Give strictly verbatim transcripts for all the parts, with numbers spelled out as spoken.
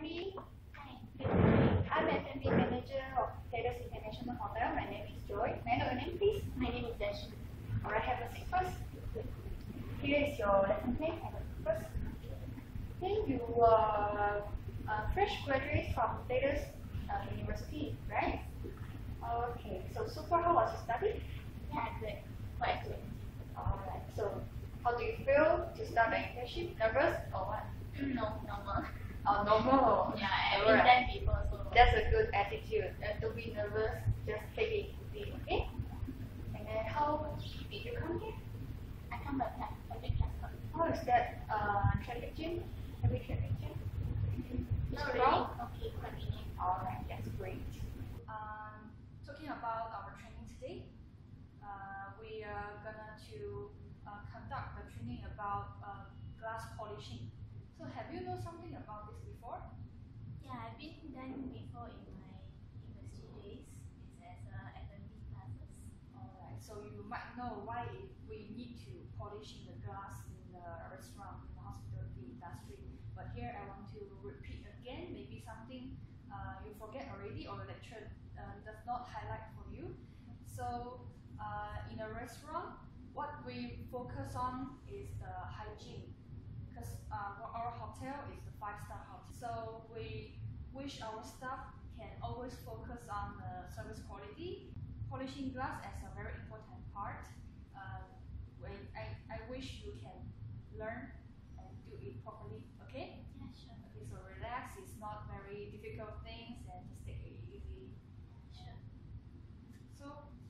morning. Hi. Good morning. I'm F and B manager of Taylor's International Hotel. My name is Joy. May I know your name, please? My name is Dash. Alright, have a seat first. Here is your lesson plan. Have a seat first. Okay, you are uh, fresh graduates from Taylor's uh, University, right? Okay, so so far, how was your study? Yeah, good. Quite good. Alright, so how do you feel to start the internship? Nervous or what? No, normal. Oh, normal. Yeah, I Alright. intern people, so That's a good attitude. Uh, don't be nervous. Just take it easy, okay? And then how did you come here? I come by pla- public transport. How is that uh, traffic jam? Heavy traffic jam? Not Mr. really. Rao? Okay, convenient. Alright, that's great. Um, talking about our training today, uh, we are gonna to uh, conduct the training about uh, glass polishing. So have you know something about this before? Yeah, I've been done before in my university days. It's as a F and B classes. Alright, so you might know why we need to polishing the glass in the restaurant, in the hospitality industry. But here I want to repeat again, maybe something uh, you forget already or the lecture uh, does not highlight for you. So uh, in a restaurant, what we focus on is the hygiene. Because uh, our hotel is the five-star hotel. So we wish our staff can always focus on the service quality. Polishing glass as a very important part. Uh, when I, I wish you can learn and do it properly, okay? Yeah, sure. Okay, so relax, it's not very difficult things and just take it easy. Sure. So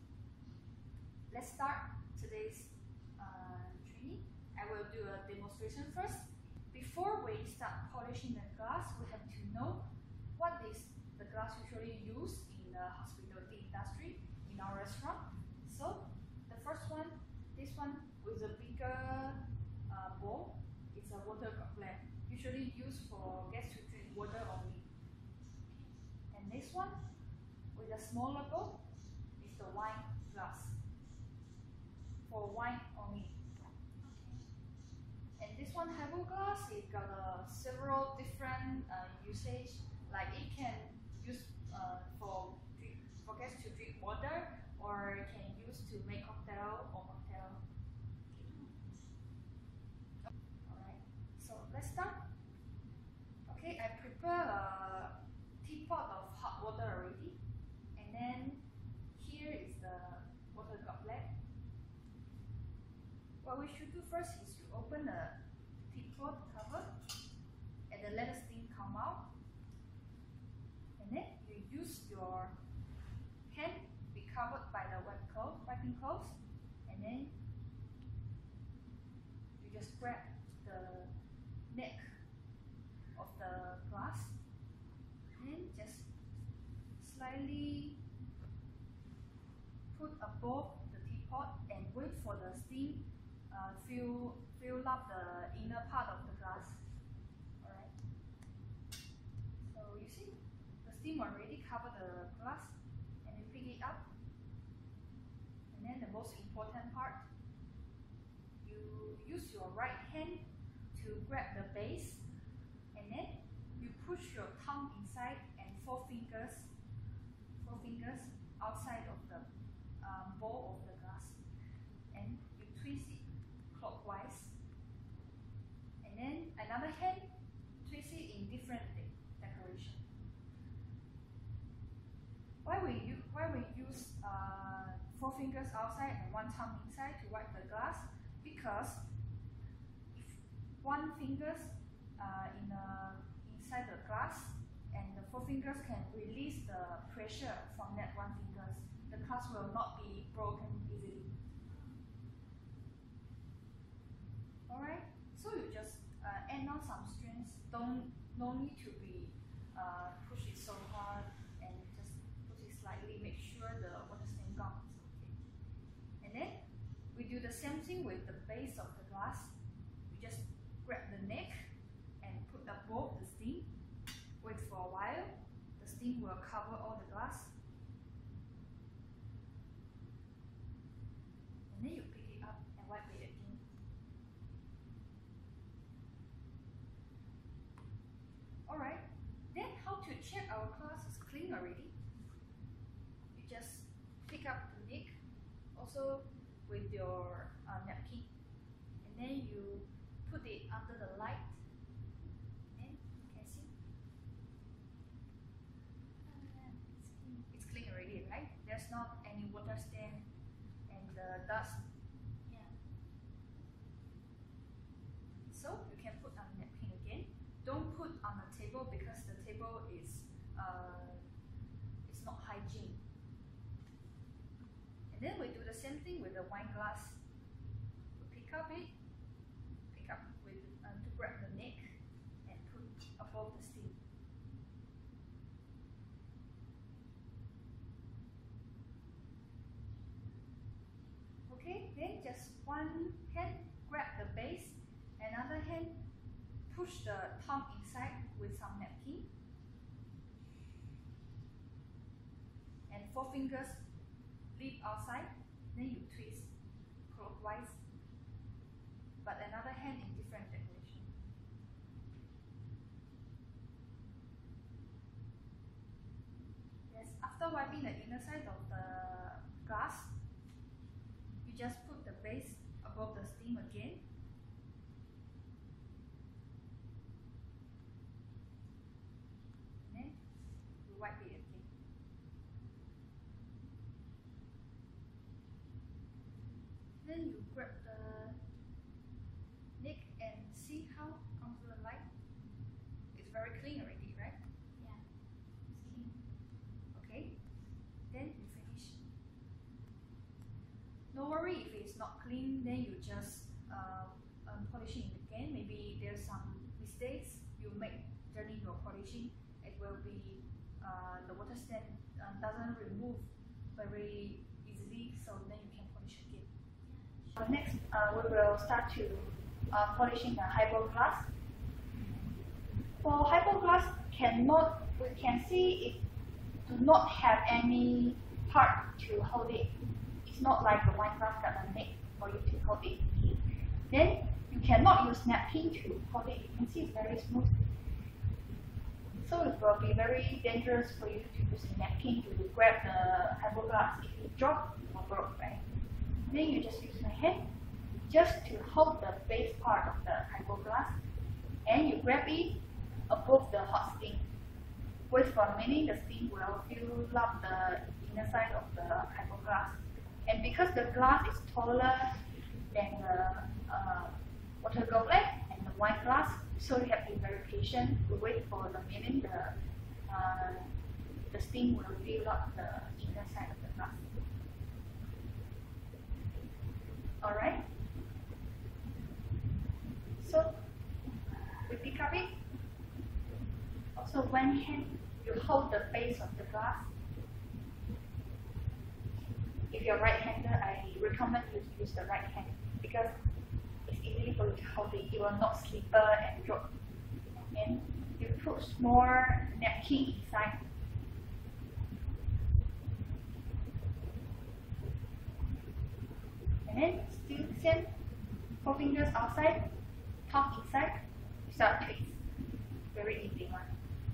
let's start today's uh, training. I will do a demonstration first. Before we start polishing the glass, we have to know what is the glass usually used in the hospitality industry in our restaurant. So the first one, this one with a bigger uh, bowl, it's a water goblet, usually used for guests to drink water only. And this one with a smaller bowl is the wine glass for wine only. And this one highball glass, it got uh, several different uh, usage. Like it can use uh, for drink, for guests to drink water, or it can use to make cocktail or mocktail. Alright, so let's start. Okay, I prepare a teapot of hot water already, and then here is the water goblet. What we should do first is to open the teapot cover and then let the steam come out. And then you use your hand be covered by the wet cloth, wiping cloth, and then you just grab the neck of the glass and just slightly put above the teapot and wait for the steam Uh, fill, fill up the inner part of the glass. Alright. So you see, the steam already covered the glass, and you pick it up. And then the most important part, you use your right hand to grab the base, and then you push your thumb inside and four fingers, four fingers outside of the um, bowl of the glass, and you twist it clockwise, and then another hand twist it in different direction. Why we use why we use uh, four fingers outside and one thumb inside to wipe the glass? Because if one fingers uh, in uh, inside the glass and the four fingers can release the pressure from that one fingers, the glass will not be broken easily. Alright, so you just uh, add on some strength. Don't no need to be uh, push it so hard, and just push it slightly. Make sure the water stain gone is okay. And then we do the same thing with the base of the glass. We just grab the neck and put above the steam. Wait for a while. The steam will cover all the glass. And then you pick it up and wipe it again. Alright, pick up the nick also with your uh, napkin, and then you put it under the light, and you can see uh, it's clean already, right? There's not any water stain and the dust. Yeah. So you can put on the napkin again. Don't put on the table because the table is uh, it's not hygiene. And then we do the same thing with the wine glass. We pick up it, pick up with uh, to grab the neck and put above the steam. Okay, then just one hand grab the base, another hand push the thumb inside with some napkin, and four fingers leave outside, then you twist clockwise, but another hand in different direction. Yes, after wiping the inner side of the glass, you just put the base above the steam again. And then you wipe it again. Then you grab the neck and see how under the light. It's very clean already, right? Yeah. It's clean. Okay. Then you finish. No worry if it's not clean, then you just uh, um, polishing it again. Maybe there's some mistakes you make during your polishing. It will be uh, the water stain uh, doesn't remove very easily, so then you can polish again. Uh, next, uh, we will start to uh, polishing the highball glass. For highball glass, cannot we can see it do not have any part to hold it. It's not like the wine glass got a neck for you to hold it. Then you cannot use napkin to hold it. You can see it's very smooth. So it will be very dangerous for you to use a napkin to grab the highball glass. If you drop or broke, right? Then you just use my hand just to hold the base part of the highball glass, and you grab it above the hot steam. Wait for a minute, the steam will fill up the inner side of the highball glass. And because the glass is taller than the uh, water goblet and the wine glass, so you have to be very patient to wait for the minute the, uh, the steam will fill up the inner side of the glass. Alright? So, we pick up it. Also, one hand, you hold the base of the glass. If you're right-hander, I recommend you to use the right hand because it's easy for you to hold it. You will not slipper and drop. And you put more napkin inside. And then still same, four fingers outside, thumb inside, start twist. Very easy one.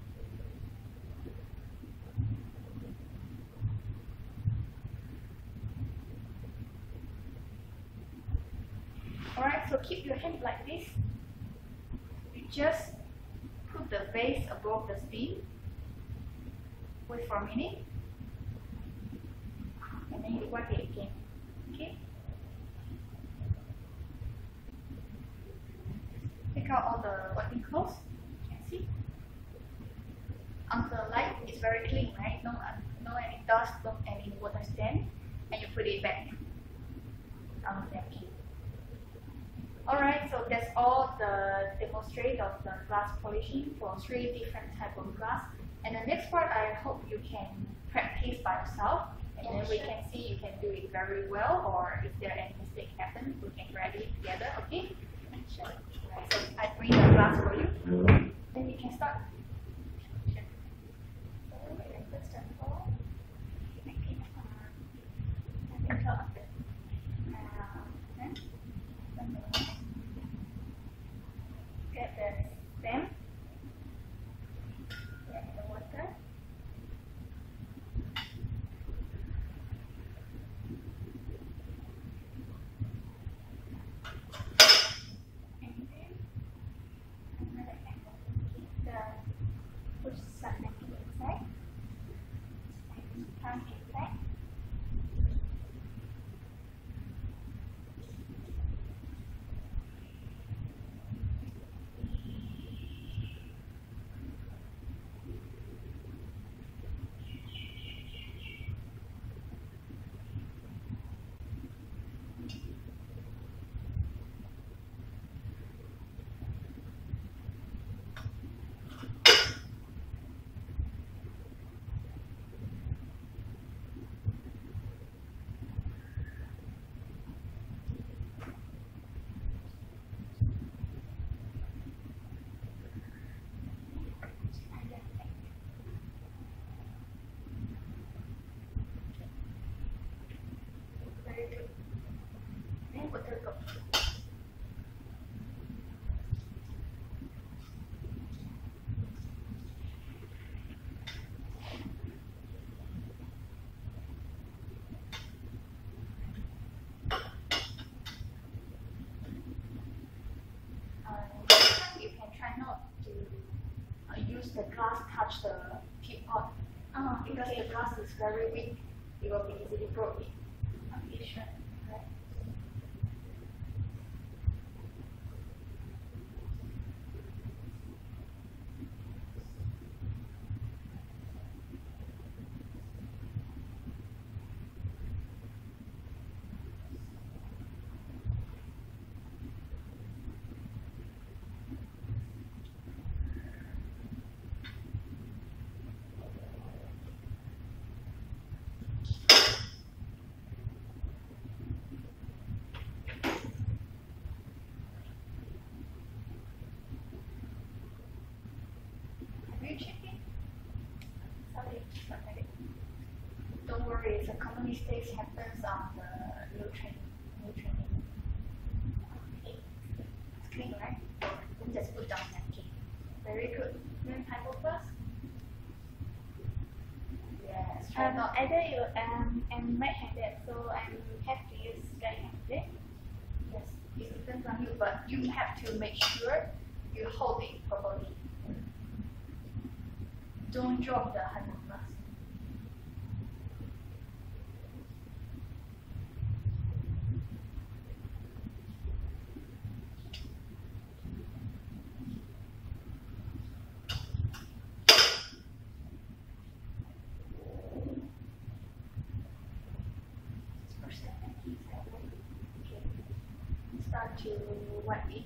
Alright, so keep your hand like this. You just put the base above the steam. Wait for a minute. And then you wipe it again. Okay? Take out all the wiping cloths. You can see. Under the light, it's very clean, right? No, no any dust, no any water stain. And you put it back on the napkin. Alright, so that's all the demonstrate of the glass polishing for three different types of glass. And the next part, I hope you can practice by yourself, and then we can see you can do it very well, or if there any mistake happens, we can correct it together, okay? Sure. Right, so I bring the glass for you. Then you can start. Sure. So, first of all, I think, uh, I think uh, then, get the stem, get the water, the glass touch the teapot. Oh, Because okay. the glass is very weak, it will be easily broken. Okay, sure. Right? Have you checked it? Sorry, sorry. Don't worry, it's a common mistake happens on the new training. New training. Okay. It's clean, right? Then just put down napkin. Very good. Then hypo first. Yes. Try Um, not. either you um am right-handed, so I have to use right-handed. Yes. It depends on you, but you have to make sure you hold it properly. Don't drop the hand glass. Okay. Start to wipe it.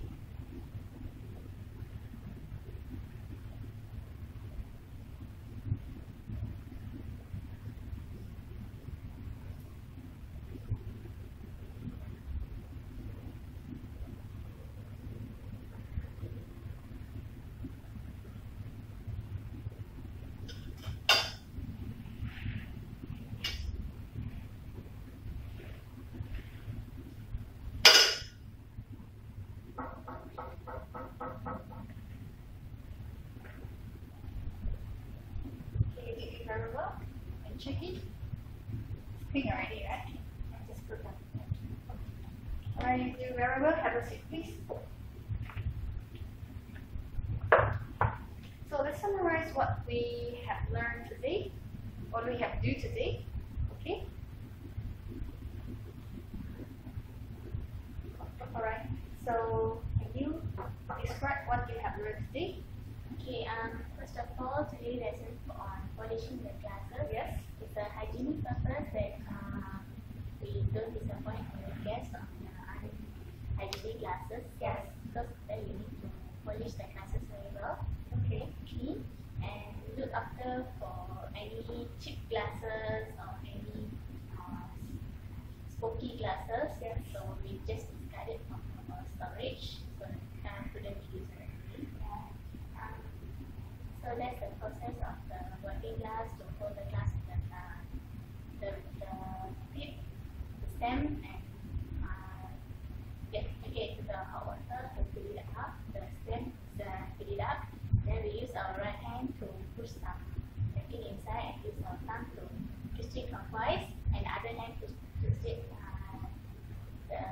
Okay, you did it very well. And check it. It's clean already, right? And just put that. Alright, you do very well. Have a seat, please. So let's summarize what we have learned today, what we have do today. Okay. Alright. So can you describe what you have learned today? Okay, um, first of all, today's lesson on polishing the glasses. Yes. It's a hygienic purpose that uh, we don't disappoint our guests on the unhygienic glasses. Yes. Because then you need to polish the glasses very well, Okay. clean, and look after for any cheap glasses or any uh, smoky glasses. Yes. So we just discard it from our storage, so uh, couldn't use it already. Um, so that's the process of the working glass to hold the glass in the, uh, the, the tip, the stem, and uh, yeah, again to the hot water to fill it up, the stem, the fill it up. Then we use our right hand to push some packing inside and use our thumb to twist it clockwise, and the other hand to twist it uh, the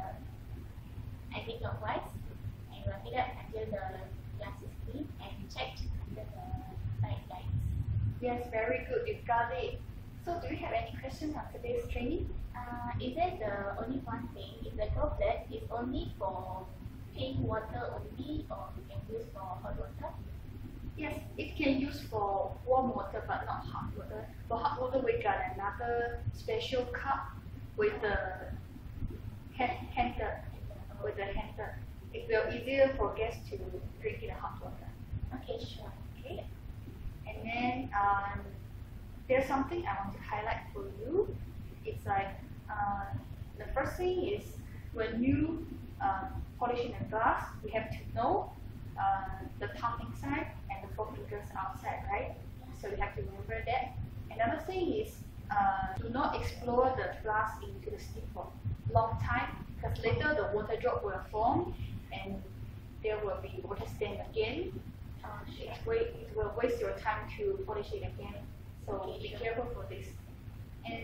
anti-clockwise, and wrap it up until the glass is clean and checked under the side lights. Yes, very good. You got it. So do you have any questions on today's training? Uh, is that the only one thing? If the goblet is only for plain water only, or we can use for hot water? Yes, it can use for warm water but not hot water. For hot water, we got another special cup with the hand, handle, with the handle. It will easier for guests to drink in hot water. Okay, sure. Okay. And then um, there's something I want to highlight for you. It's like uh, the first thing is when you uh, polishing the glass, we have to know uh, the thumb inside and the four fingers outside, right? So you have to remember that. Another thing is uh, do not explore the glass into the steam for long time, because later the water drop will form and there will be water stain again. Uh, it, will, it will waste your time to polish it again. So be careful for this. And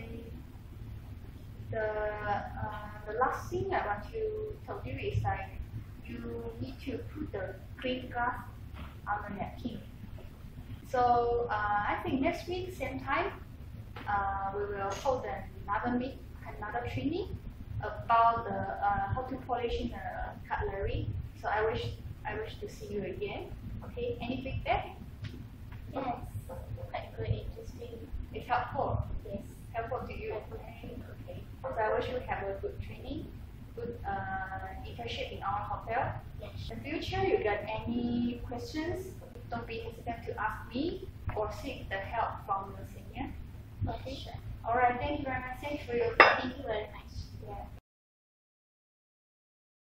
the uh, the last thing I want to tell you is like you need to put the clean glass on the napkin. So uh, I think next week, same time, uh, we will hold another meet, another training about the uh, how to polishing the cutlery. So I wish I wish to see you again. Okay, any feedback? Yes, quite good, interesting. It's helpful. Yes, Helpful to you. Okay. Okay. So I wish you have a good training, good uh, internship in our hotel. yes. In the future, you got any questions? Don't be hesitant to ask me or seek the help from your senior. Okay, sure. All right. Thank you very much. Thanks for your Thank you very much. Yeah.